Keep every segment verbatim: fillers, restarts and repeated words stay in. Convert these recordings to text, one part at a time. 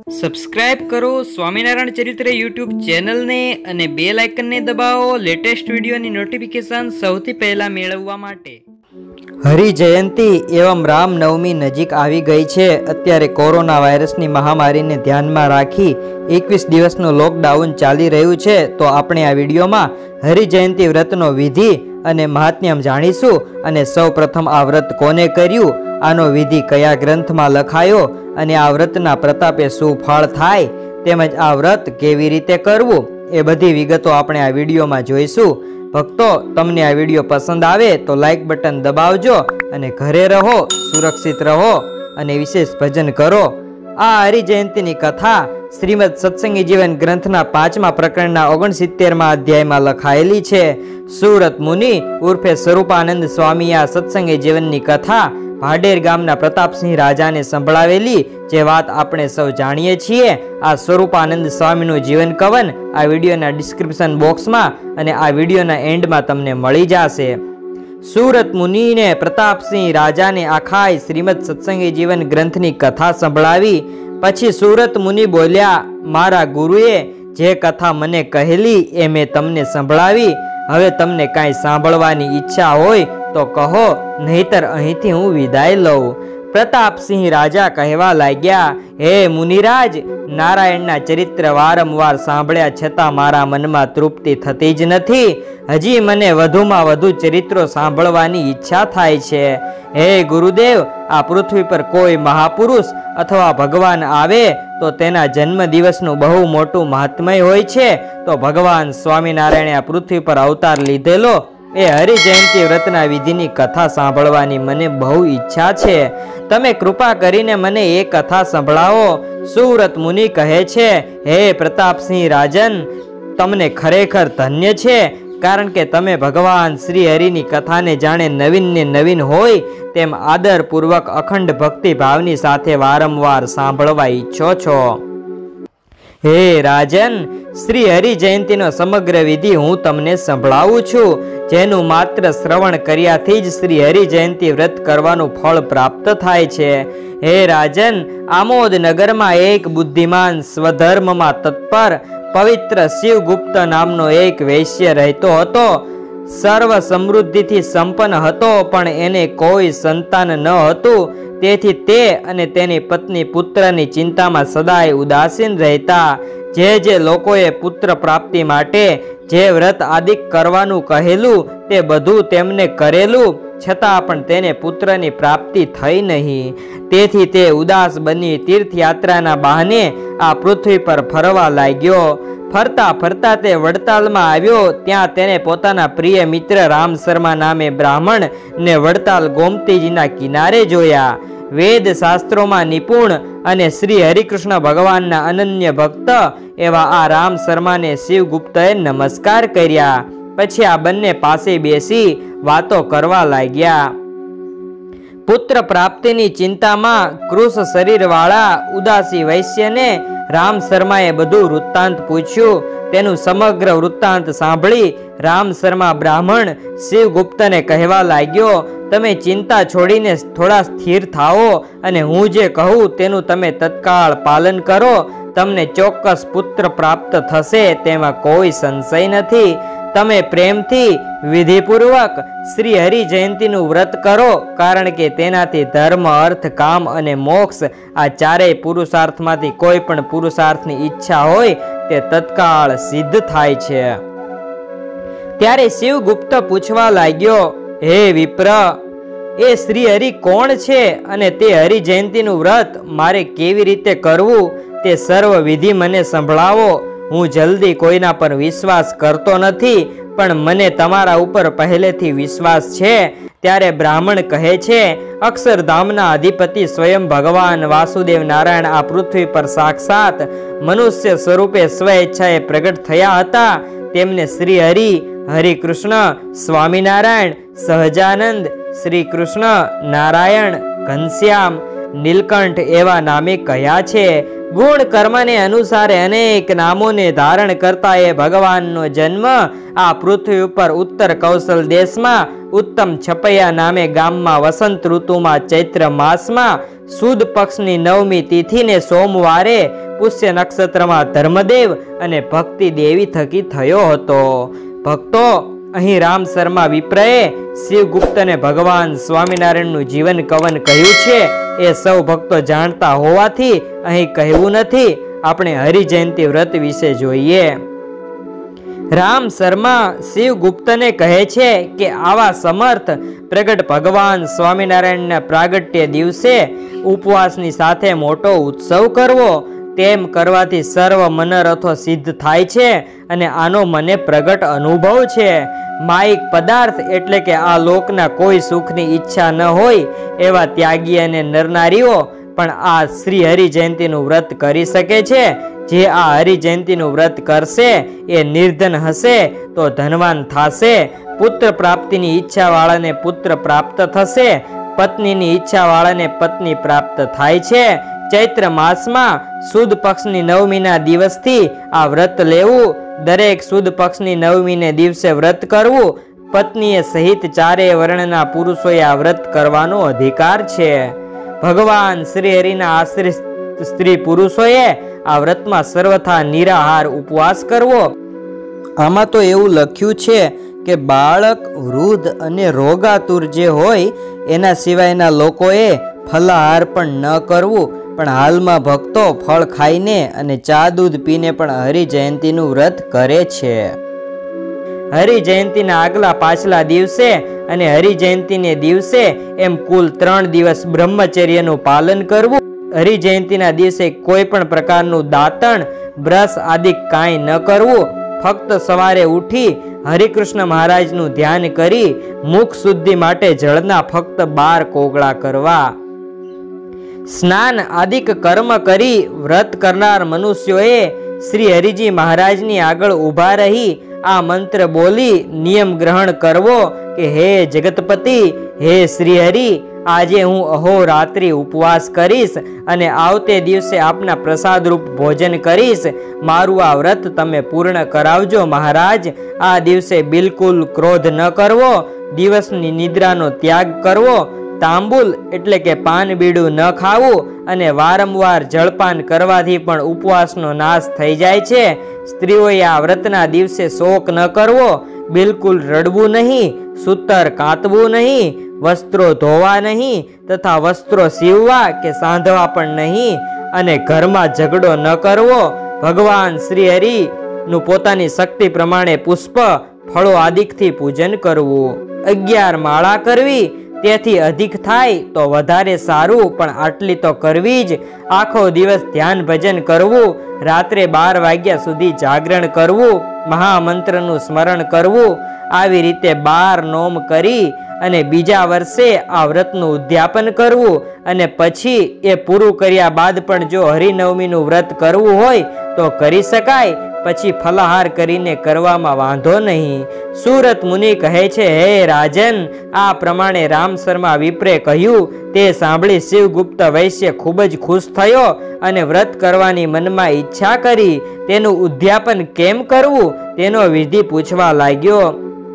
Subscribe કરો સ્વામિનારાયણ ચરિત્ર YouTube ચેનલને અને બેલ આઇકનને દબાવો લેટેસ્ટ વિડીયોની નોટિફિકેશન સૌથી પહેલા મેળવવા માટે। હરિ જયંતી એવં રામનવમી નજીક આવી ગઈ છે। અત્યારે કોરોના વાયરસની મહામારીને ધ્યાનમાં રાખી એકવીસ દિવસનું લોકડાઉન ચાલી રહ્યું છે। તો આપણે આ વિડીયોમાં હરિ જયંતી વ્રતનો વિધિ અને મહાત્મ્ય જાણીશું અને સૌ પ્રથમ આ વ્રત કોને કર્યું, આનો વિધિ કયા ગ્રંથમાં લખાયો અને આ વ્રતના પ્રતાપે શું ફળ થાય, તેમજ આ વ્રત કેવી રીતે કરવું એ બધી વિગતો આપણે આ વિડીયોમાં જોઈશું। ભક્તો, તમને આ વિડીયો પસંદ આવે તો લાઈક બટન દબાવજો અને ઘરે રહો, સુરક્ષિત રહો અને વિશેષ ભજન કરો। આ હરિ જયંતીની કથા શ્રીમદ સત્સંગી જીવન ગ્રંથના પાંચમા પ્રકરણના ઓગણસિત્તેરમાં અધ્યાયમાં લખાયેલી છે। સુરત મુનિ ઉર્ફે સ્વરૂપાનંદ સ્વામી આ સત્સંગી જીવનની કથા ભાડેર ગામના પ્રતાપસિંહ રાજાને સંભળાવેલી જે વાત આપણે સૌ જાણીએ છીએ। આ સ્વરૂપાનંદ સ્વામીનું જીવન કવન આ વિડીયોના ડિસ્ક્રિપ્શન બોક્સમાં અને આ વિડીયોના એન્ડમાં તમને મળી જશે। સુરત મુનિને પ્રતાપસિંહ રાજાને આખાય શ્રીમદ સત્સંગી જીવન ગ્રંથની કથા સંભળાવી। પછી સુરત મુનિ બોલ્યા, મારા ગુરુએ જે કથા મને કહેલી એ મેં તમને સંભળાવી। હવે તમને કાંઈ સાંભળવાની ઈચ્છા હોય તો કહો, નહીતર અહીંથી હું વિદાય લઉં। પ્રતાપસિંહ રાજા કહેવા લાગ્યા, હે મુનિરાજ, નારાયણના ચરિત્ર વારંવાર સાંભળ્યા છતાં મારા મનમાં તૃપ્તિ થતી જ નથી। હજી મને વધુમાં વધુ ચરિત્રો સાંભળવાની ઈચ્છા થાય છે। હે ગુરુદેવ, આ પૃથ્વી પર કોઈ મહાપુરુષ અથવા ભગવાન આવે તો તેના જન્મ દિવસનું બહુ મોટું મહાત્મય હોય છે। તો ભગવાન સ્વામિનારાયણે આ પૃથ્વી પર અવતાર લીધેલો એ હરિ જયંતી વ્રતના વિધિની કથા સાંભળવાની મને બહુ ઈચ્છા છે। તમે કૃપા કરીને મને એ કથા સંભળાવો। સુરત મુનિ કહે છે, હે પ્રતાપસિંહ રાજન, તમને ખરેખર ધન્ય છે, કારણ કે તમે ભગવાન શ્રી હરિની કથાને જાણે નવીન ને નવીન હોય તેમ આદરપૂર્વક અખંડ ભક્તિ ભાવની સાથે વારંવાર સાંભળવા ઈચ્છો છો। હે રાજન, શ્રી હરિ જયંતીનો સમગ્ર વિધિ હું તમને સંભળાવું છું, જેનું માત્ર શ્રવણ કર્યાથી જ શ્રી હરિ જયંતી વ્રત કરવાનું ફળ પ્રાપ્ત થાય છે। હે રાજન, આમોદ નગરમાં એક બુદ્ધિમાન સ્વધર્મમાં તત્પર પવિત્ર શિવગુપ્ત નામનો એક વૈશ્ય રહેતો હતો। સર્વ સમૃદ્ધિથી સંપન્ન હતો, પણ એને કોઈ સંતાન ન હતું। તેથી તે અને તેની પત્ની પુત્રની ચિંતામાં સદાય ઉદાસીન રહેતા। જે જે લોકોએ પુત્ર પ્રાપ્તિ માટે જે વ્રત આદિક કરવાનું કહેલું તે બધું તેમને કરેલું, છતાં પણ તેને પુત્રની પ્રાપ્તિ થઈ નહીં। તેથી તે ઉદાસ બની તીર્થયાત્રાના બહાને આ પૃથ્વી પર ફરવા લાગ્યો। ફરતા ફરતા તે વડતાલમાં આવ્યો। ત્યાં તેને પોતાના પ્રિય મિત્ર રામ શર્મા નામે બ્રાહ્મણ ને વડતાલ ગોમતીજીના કિનારે જોયા। વેદ શાસ્ત્રોમાં નિપુણ અને શ્રી હરિકૃષ્ણ ભગવાનના અનન્ય ભક્ત એવા આ રામ શર્માને શિવગુપ્તએ નમસ્કાર કર્યા। પછી આ બંને પાસે બેસી વાતો કરવા લાગ્યા। પુત્ર પ્રાપ્તિની ચિંતામાં કૃશ શરીર વાળા ઉદાસી વૈશ્યને રામ શર્માએ બધું વૃત્તાંત પૂછ્યું। તેનું સમગ્ર વૃત્તાંત સાંભળી રામ શર્મા બ્રાહ્મણ શિવગુપ્તને કહેવા લાગ્યો, તમે ચિંતા છોડીને થોડા સ્થિર થાઓ અને હું જે કહું તેનું તમે તત્કાળ પાલન કરો। તમને ચોક્કસ પુત્ર પ્રાપ્ત થશે, તેમાં કોઈ સંશય નથી। તમે પ્રેમથી વિધિપૂર્વક શ્રી હરિ જયંતીનું વ્રત કરો, કારણ કે તેનાથી ધર્મ, અર્થ, કામ અને મોક્ષ આ ચારેય પુરુષાર્થમાંથી કોઈ પણ પુરુષાર્થની ઈચ્છા હોય તે તત્કાળ સિદ્ધ થાય છે। ત્યારે શિવગુપ્ત પૂછવા લાગ્યો, હે વિપ્ર, એ શ્રી હરિ કોણ છે અને તે હરિ જયંતીનું વ્રત મારે કેવી રીતે કરવું તે સર્વ વિધિ મને સંભળાવો। હું જલ્દી કોઈના પર વિશ્વાસ કરતો નથી, પણ મને તમારા ઉપર પહેલેથી વિશ્વાસ છે। ત્યારે બ્રાહ્મણ કહે છે, અક્ષરધામના અધિપતિ સ્વયં ભગવાન વાસુદેવ નારાયણ આ પૃથ્વી પર સાક્ષાત મનુષ્ય સ્વરૂપે સ્વેચ્છાએ પ્રગટ થયા હતા। તેમને શ્રી હરિ, હરિકૃષ્ણ, સ્વામિનારાયણ, સહજાનંદ, શ્રી કૃષ્ણ, નારાયણ, ઘનશ્યામ, નીલકંઠ એવા નામે કહ્યા છે। ગુણ કર્મને અનુસારે અનેક નામોને ધારણ કરતા એ ભગવાનનો જન્મ આ પૃથ્વી ઉપર ઉત્તર કૌશલ દેશમાં ઉત્તમ છપૈયા નામે ગામમાં વસંત ઋતુમાં ચૈત્ર માસમાં સુદ પક્ષની નવમી તિથિને સોમવારે પુષ્ય નક્ષત્રમાં ધર્મદેવ અને ભક્તિ દેવી થકી થયો હતો. ભક્તો, અહીં રામ શર્મા વિપ્રએ શિવગુપ્તને ભગવાન સ્વામિનારાયણનું જીવન કવન કહ્યું છે એ સૌ ભક્તો જાણતા હોવાથી અહીં કહેવું નથી. આપણે હરિજયંતી વ્રત વિશે જોઈએ. રામ શર્મા શિવગુપ્તને કહે છે કે આવા સમર્થ પ્રગટ ભગવાન સ્વામિનારાયણના પ્રાગટ્ય દિવસે ઉપવાસની સાથે મોટો ઉત્સવ કરવો. તેમ કરવાથી સર્વ મનોરથો સિદ્ધ થાય છે અને આનો મને પ્રગટ અનુભવ છે. માયિક પદાર્થ એટલે કે આ લોકના કોઈ સુખની ઈચ્છા ન હોય એવા ત્યાગી અને નરનારીઓ પણ આ શ્રી હરિજયંતીનું વ્રત કરી શકે છે. જે આ હરિજયંતીનું વ્રત કરશે એ નિર્ધન હશે તો ધનવાન થશે. પુત્ર પ્રાપ્તિની ઈચ્છા વાળાને પુત્ર પ્રાપ્ત થશે. પત્નીની ઈચ્છા વાળાને પત્ની પ્રાપ્ત થાય છે. ચૈત્ર માસમાં સુદ પક્ષની નવમીના દિવસથી આ વ્રત લેવું. દરેક સુદ પક્ષની નવમીને દિવસે વ્રત કરવું. પત્નીએ સહિત ચારેય વર્ણના પુરુષોએ આ વ્રત કરવાનો અધિકાર છે. ભગવાન શ્રી હરિના આશ્રિત સ્ત્રી પુરુષોએ આ વ્રતમાં સર્વથા નિરાહાર ઉપવાસ કરવો. આમાં તો એવું લખ્યું છે કે બાળક, વૃદ્ધ અને રોગાતુર જે હોય એના સિવાયના લોકોએ ફલાહાર પણ ન કરવું. પણ હાલમાં ભક્તો ફળ ખાઈને અને ચા દૂધ પીને પણ હરિજયંતીનું વ્રત કરે છે. હરિજયંતીના આગલા પાછલા દિવસે અને હરિજયંતીને દિવસે એમ કુલ ત્રણ દિવસ બ્રહ્મચર્યનું પાલન કરવું. હરિજયંતીના દિવસે કોઈ પણ પ્રકારનું દાંતણ, બ્રશ આદિ કાંઈ ન કરવું. ફક્ત સવારે ઉઠી હરિકૃષ્ણ મહારાજનું ધ્યાન કરી મુખ શુદ્ધિ માટે જળના ફક્ત બાર કોગળા કરવા. સ્નાન આદિક કર્મ કરી વ્રત કરનાર મનુષ્યોએ શ્રી હરિજી મહારાજની આગળ ઊભા રહી આ મંત્ર બોલી નિયમ ગ્રહણ કરવો કે હે જગતપતિ, હે શ્રી હરિ, આજે હું અહોરાત્રિ ઉપવાસ કરીશ અને આવતે દિવસે આપના પ્રસાદરૂપ ભોજન કરીશ. મારું આ વ્રત તમે પૂર્ણ કરાવજો મહારાજ. આ દિવસે બિલકુલ ક્રોધ ન કરવો. દિવસની નિદ્રાનો ત્યાગ કરવો. તાંબુલ એટલે કે પાન બીડું ન ખાવું અને વારંવાર જળપાન કરવાથી પણ ઉપવાસનો નાશ થઈ જાય છે. સ્ત્રીઓએ આ વ્રતના દિવસે શોક ન કરવો. બિલકુલ રડવું નહીં, સૂતર કાંતવું નહીં, વસ્ત્રો ધોવા નહીં તથા વસ્ત્રો સીવવા કે સાંધવા પણ નહીં અને ઘરમાં ઝઘડો ન કરવો. ભગવાન શ્રી હરિ નું પોતાની શક્તિ પ્રમાણે પુષ્પ, ફળો આદિકથી પૂજન કરવું. અગિયાર માળા કરવી. તેથી અધિક થાય તો વધારે સારું, પણ આટલી તો કરવી જ. આખો દિવસ ધ્યાન ભજન કરવું. રાત્રે બાર વાગ્યા સુધી જાગરણ કરવું. મહામંત્રનું સ્મરણ કરવું. આવી રીતે બાર નોમ કરી અને બીજા વર્ષે આ વ્રતનું ઉદ્યાપન કરવું. અને પછી એ પૂરું કર્યા બાદ પણ જો હરિનવમીનું વ્રત કરવું હોય તો કરી શકાય. પછી ફલાહાર કરીને કરવામાં વાંધો નહીં. સુરત મુનિ કહે છે, હે રાજન, આ પ્રમાણે રામ શર્મા વિપ્રે કહ્યું તે સાંભળી શિવગુપ્ત વૈશ્ય ખૂબ જ ખુશ થયો અને વ્રત કરવાની મનમાં ઈચ્છા કરી. તેનું ઉદ્યાપન કેમ કરવું તેનો વિધિ પૂછવા લાગ્યો.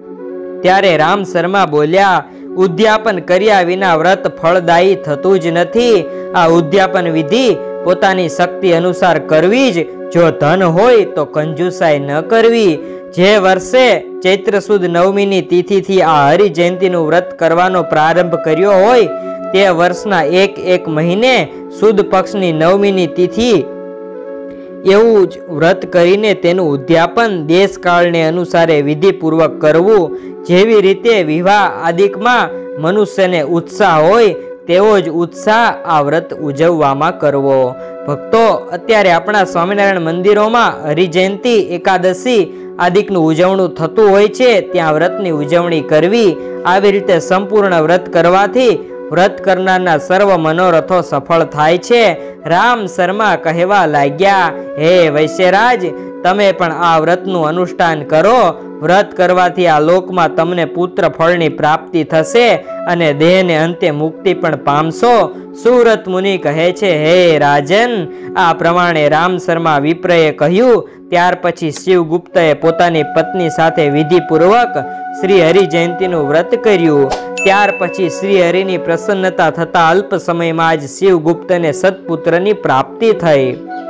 ત્યારે રામ શર્મા બોલ્યા, ઉદ્યાપન કર્યા વિના વ્રત ફળદાયી થતું જ નથી. આ ઉદ્યાપન વિધિ પોતાની શક્તિ અનુસાર કરવી જ. જો ધન હોય તો કંજુસાઈ ન કરવી. જે વર્ષે ચૈત્ર સુદ નવમીની તિથિથી આ હરિજયંતીનું વ્રત કરવાનો પ્રારંભ કર્યો હોય તે વર્ષના એક એક મહિને સુદ પક્ષની નવમીની તિથિ એવું જ વ્રત કરીને તેનું ઉદ્યાપન દેશકાળને અનુસારે વિધિપૂર્વક કરવું. જેવી રીતે વિવાહ આદિકમાં મનુષ્યને ઉત્સાહ હોય તેવો જ ઉત્સાહ આ વ્રત ઉજવવામાં કરવો. ભક્તો, અત્યારે આપણા સ્વામિનારાયણ મંદિરોમાં હરિજયંતી, એકાદશી આદિકનું ઉજવણું થતું હોય છે. ત્યાં વ્રતની ઉજવણી કરવી. આવી રીતે સંપૂર્ણ વ્રત કરવાથી વ્રત કરનારના સર્વ મનોરથો સફળ થાય છે. રામ શર્મા કહેવા લાગ્યા, હે વૈશ્યરાજ, તમે પણ આ વ્રતનું અનુષ્ઠાન કરો. વ્રત કરવાથી આ લોકમાં તમને પુત્ર ફળની પ્રાપ્તિ થશે અને દેહને અંતે મુક્તિ પણ પામશો. સુરત મુનિ કહે છે, હે રાજન, આ પ્રમાણે રામ શર્મા વિપ્રએ કહ્યું. ત્યાર પછી શિવગુપ્તએ પોતાની પત્ની સાથે વિધિપૂર્વક શ્રી હરિ જયંતીનું વ્રત કર્યું. ત્યાર પછી શ્રી હરિની પ્રસન્નતા થતા અલ્પ સમયમાં જ શિવગુપ્તને સત્પુત્રની પ્રાપ્તિ થઈ.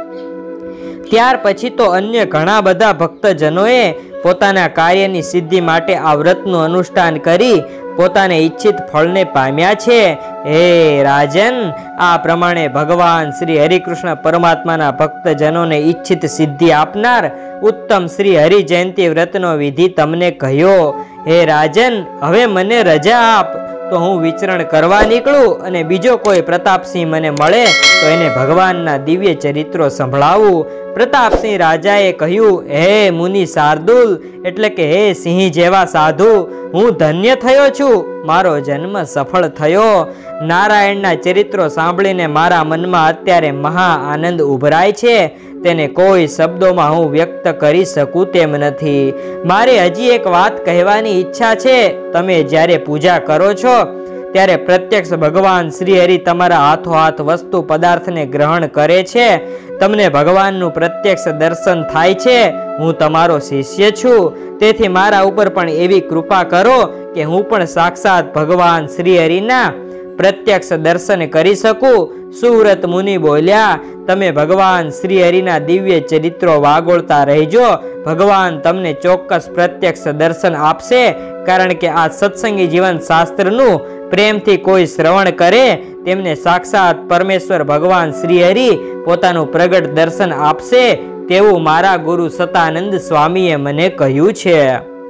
ત્યાર પછી તો અન્ય ઘણા બધા ભક્તજનોએ પોતાના કાર્યની સિદ્ધિ માટે આ વ્રતનું અનુષ્ઠાન કરી પોતાને ઈચ્છિત ફળને પામ્યા છે. હે રાજન, આ પ્રમાણે ભગવાન શ્રી હરિકૃષ્ણ પરમાત્માના ભક્તજનોને ઈચ્છિત સિદ્ધિ આપનાર ઉત્તમ શ્રી હરિ જયંતી વ્રતનો વિધિ તમને કહ્યો. હે રાજન, હવે મને રજા આપ તો હું વિચરણ કરવા નીકળું અને બીજો કોઈ પ્રતાપસિંહ મને મળે તો એને ભગવાનના દિવ્ય ચરિત્રો સંભળાવું. પ્રતાપસિંહ રાજાએ કહ્યું, હે મુનિ શાર્દુલ, એટલે કે હે સિંહ જેવા સાધુ, હું ધન્ય થયો છું. મારો જન્મ સફળ થયો. નારાયણના ચરિત્રો સાંભળીને મારા મનમાં અત્યારે મહા આનંદ ઉભરાય છે. તેને કોઈ શબ્દોમાં હું વ્યક્ત કરી શકું તેમ નથી. મારે હજી એક વાત કહેવાની ઈચ્છા છે. તમે જ્યારે પૂજા કરો છો ત્યારે પ્રત્યક્ષ ભગવાન શ્રી હરિ તમારા હાથોહાથ વસ્તુ પદાર્થને ગ્રહણ કરે છે. તમને ભગવાનનું પ્રત્યક્ષ દર્શન થાય છે. હું તમારો શિષ્ય છું, તેથી મારા ઉપર પણ એવી કૃપા કરો કે હું પણ સાક્ષાત ભગવાન શ્રી હરિના પ્રત્યક્ષ દર્શન કરી શકું. સુરત મુનિ બોલ્યા, તમે ભગવાન શ્રી હરિના દિવ્ય ચરિત્રો વાગોળતા રહેજો. ભગવાન તમને ચોક્કસ પ્રત્યક્ષ દર્શન આપશે, કારણ કે આ સત્સંગી જીવન શાસ્ત્રનું પ્રેમથી કોઈ શ્રવણ કરે તેમને સાક્ષાત પરમેશ્વર ભગવાન શ્રી હરિ પોતાનું પ્રગટ દર્શન આપશે તેવું મારા ગુરુ સતાનંદ સ્વામીએ મને કહ્યું છે.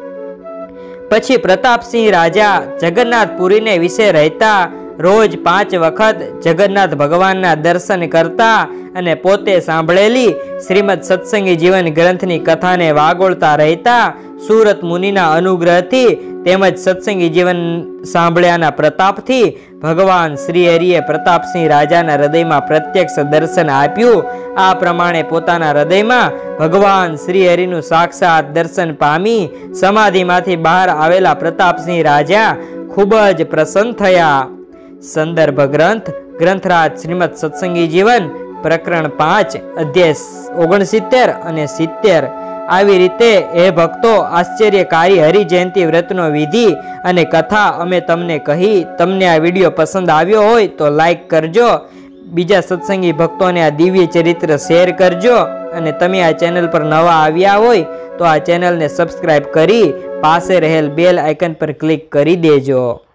પછી પ્રતાપસિંહ રાજા જગન્નાથપુરીને વિશે રહેતા રોજ પાંચ વખત જગન્નાથ ભગવાનના દર્શન કરતા અને પોતે સાંભળેલી શ્રીમદ સત્સંગી જીવન ગ્રંથની કથાને વાગોળતા રહેતા. સુરત મુનિના અનુગ્રહથી તેમજ સત્સંગી જીવન સાંભળ્યાના પ્રતાપથી ભગવાન શ્રી હરિએ પ્રતાપસિંહ રાજાના હૃદયમાં પ્રત્યક્ષ દર્શન આપ્યું. આ પ્રમાણે પોતાના હૃદયમાં ભગવાન શ્રી હરિનું સાક્ષાત દર્શન પામી સમાધિમાંથી બહાર આવેલા પ્રતાપસિંહ રાજા ખૂબ જ પ્રસન્ન થયા. સંદર્ભ ગ્રંથ ગ્રંથરાજ શ્રીમદ સત્સંગી જીવન પ્રકરણ પાંચ અધ્યાય ઓગણસિત્તેર અને સિત્તેર. આવી રીતે હે ભક્તો, આશ્ચર્યકારી હરિ જયંતી વ્રતનો વિધિ અને કથા અમે તમને કહી. તમને આ વિડીયો પસંદ આવ્યો હોય તો લાઈક કરજો. બીજા સત્સંગી ભક્તોને આ દિવ્ય ચરિત્ર શેર કરજો અને તમે આ ચેનલ પર નવા આવ્યા હોય તો આ ચેનલને સબસ્ક્રાઈબ કરી પાસે રહેલ બેલ આઇકન પર ક્લિક કરી દેજો.